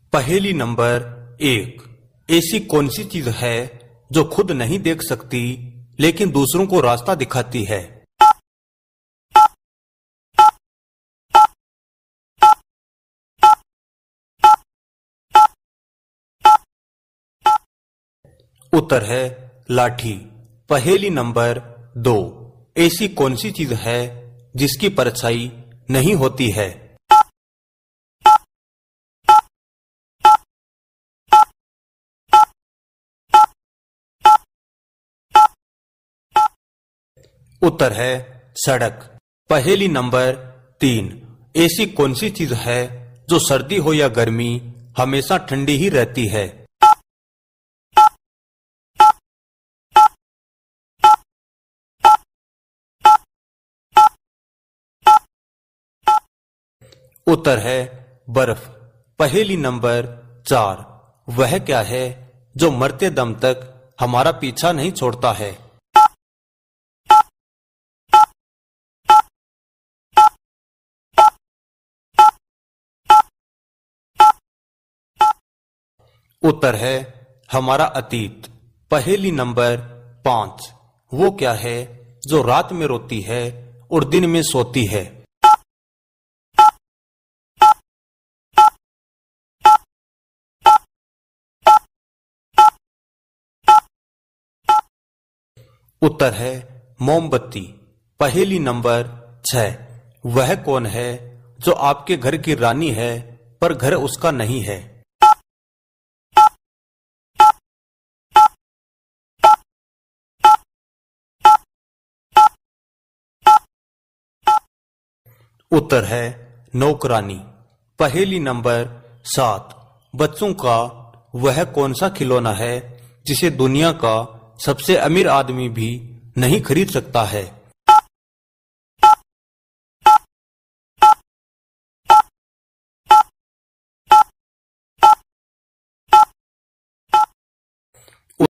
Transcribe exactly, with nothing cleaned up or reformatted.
पहेली नंबर एक। ऐसी कौन सी चीज है जो खुद नहीं देख सकती लेकिन दूसरों को रास्ता दिखाती है? उत्तर है लाठी। पहेली नंबर दो। ऐसी कौन सी चीज है जिसकी परछाई नहीं होती है? उत्तर है सड़क। पहेली नंबर तीन। ऐसी कौन सी चीज है जो सर्दी हो या गर्मी हमेशा ठंडी ही रहती है? उत्तर है बर्फ। पहेली नंबर चार। वह क्या है जो मरते दम तक हमारा पीछा नहीं छोड़ता है? उत्तर है हमारा अतीत। पहेली नंबर पांच। वो क्या है जो रात में रोती है और दिन में सोती है? उत्तर है मोमबत्ती। पहेली नंबर छह। वह कौन है जो आपके घर की रानी है पर घर उसका नहीं है? उत्तर है नौकरानी। पहेली नंबर सात। बच्चों का वह कौन सा खिलौना है जिसे दुनिया का सबसे अमीर आदमी भी नहीं खरीद सकता है?